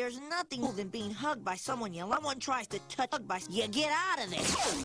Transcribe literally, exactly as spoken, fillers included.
There's nothing more than being hugged by someone you love. Someone tries to touch by you get out of there.